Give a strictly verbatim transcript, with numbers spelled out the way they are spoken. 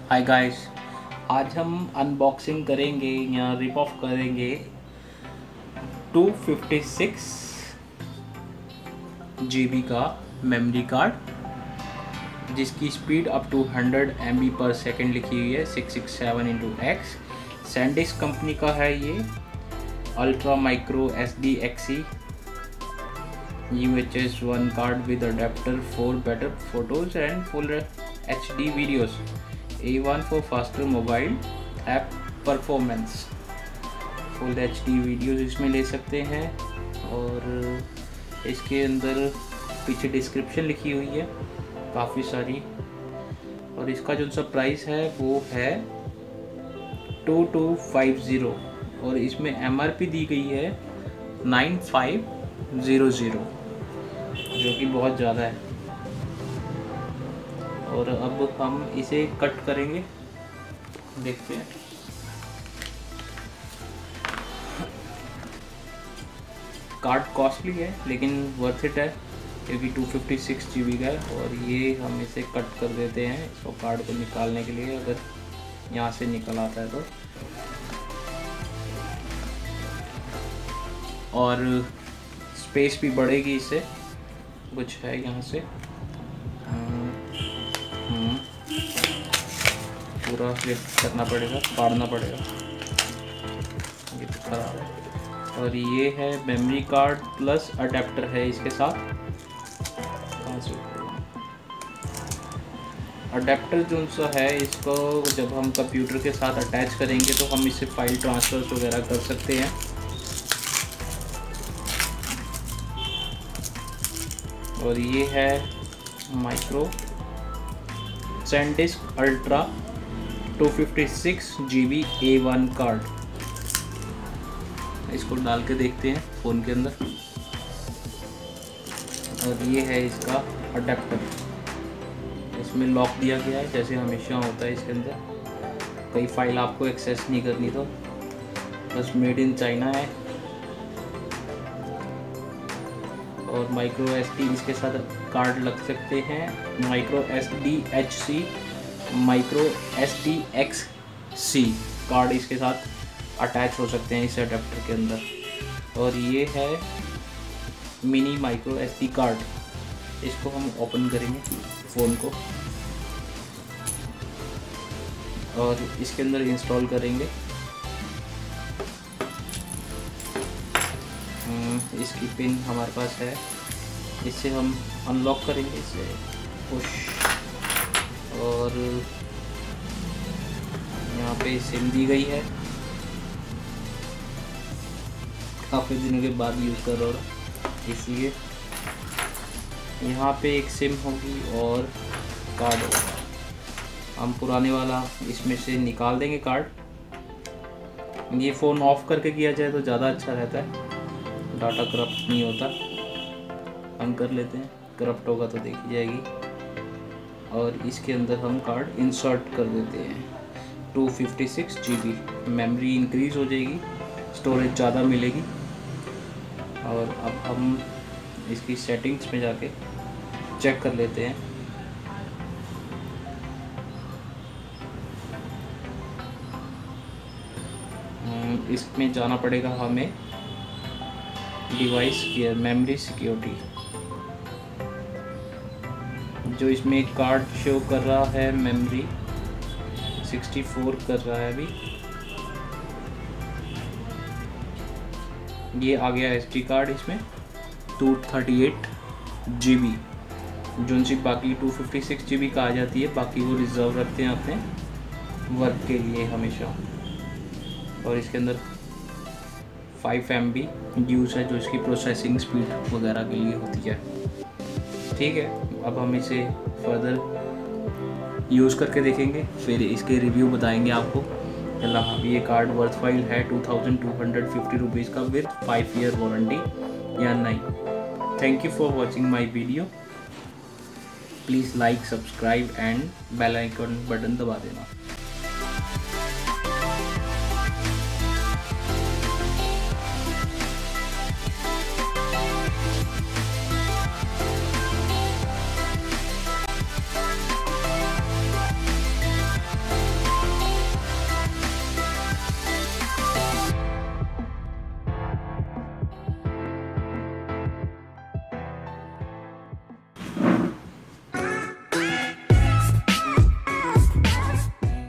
Hi guys, आज हम unboxing करेंगे या रिप ऑफ करेंगे two fifty six G B का मेमोरी कार्ड जिसकी speed up to hundred M B पर सेकेंड लिखी हुई है। Six six seven into X SanDisk company का है ये। Ultra micro S D XC U H S one card with adapter for better photos and full H D videos. A one for faster mobile app performance। Full H D videos इसमें ले सकते हैं और इसके अंदर पीछे description लिखी हुई है काफ़ी सारी। और इसका जो सा प्राइस है वो है टू टू फाइव ज़ीरो और इसमें एम आर पी दी गई है नाइन फाइव ज़ीरो ज़ीरो जो कि बहुत ज़्यादा है। और अब हम इसे कट करेंगे, देखते हैं। कार्ड कॉस्टली है लेकिन वर्थ इट है क्योंकि two fifty six G B का है। और ये हम इसे कट कर देते हैं इसको कार्ड को निकालने के लिए, अगर यहाँ से निकल आता है तो। और स्पेस भी बढ़ेगी इससे, कुछ है यहाँ से पूरा लिफ्ट करना पड़ेगा, फाड़ना पड़ेगा, ये तो खराब है। और ये है मेमोरी कार्ड प्लस अडेप्टर है इसके साथ। अडेप्टर जो सा है इसको जब हम कंप्यूटर के साथ अटैच करेंगे तो हम इससे फाइल ट्रांसफ़र वगैरह कर सकते हैं। और ये है micro SanDisk ultra two fifty six G B A one card. इसको डाल के देखते हैं फ़ोन के अंदर। और ये है इसका अडेप्टर, इसमें लॉक दिया गया है जैसे हमेशा होता है इसके अंदर। कई फाइल आपको एक्सेस नहीं करनी तो बस मेड इन चाइना है। और माइक्रो एस डी इसके साथ कार्ड लग सकते हैं। Micro S D H C micro S D X C card इसके साथ अटैच हो सकते हैं इस अडेप्टर के अंदर। और ये है mini micro S D card, इसको हम ओपन करेंगे फ़ोन को और इसके अंदर इंस्टॉल करेंगे। इसकी पिन हमारे पास है, इससे हम अनलॉक करेंगे इसे पुश। और यहाँ पे सिम दी गई है, काफ़ी दिनों के बाद यूज़ कर रहा हूँ इसलिए। यहाँ पे एक सिम होगी और कार्ड होगा। हम पुराने वाला इसमें से निकाल देंगे कार्ड। ये फ़ोन ऑफ करके किया जाए तो ज़्यादा अच्छा रहता है, डाटा करप्ट नहीं होता। हम कर लेते हैं, करप्ट होगा तो देखी जाएगी। और इसके अंदर हम कार्ड इंसर्ट कर देते हैं। Two fifty six G B memory increase हो जाएगी, स्टोरेज ज़्यादा मिलेगी। और अब हम इसकी सेटिंग्स में जाके चेक कर लेते हैं। इसमें जाना पड़ेगा हमें डिवाइस केयर मेमोरी सिक्योरिटी। जो इसमें कार्ड शो कर रहा है मेमोरी सिक्सटी फोर कर रहा है अभी। ये आ गया एस डी कार्ड इसमें two thirty eight G B, जो सी बाकी two fifty six G B का आ जाती है, बाकी वो रिज़र्व रखते हैं अपने वर्क के लिए हमेशा। और इसके अंदर फाइव एम बी यूज़ है जो इसकी प्रोसेसिंग स्पीड वगैरह के लिए होती है। ठीक है, अब हम इसे फर्दर यूज़ करके देखेंगे, फिर इसके रिव्यू बताएंगे आपको। चला हाँ, ये कार्ड वर्थ फाइल है two thousand two hundred fifty rupees का विद फाइव ईयर वारंटी या नहीं। Thank you for watching my video. Please like, subscribe and bell icon button दबा देना।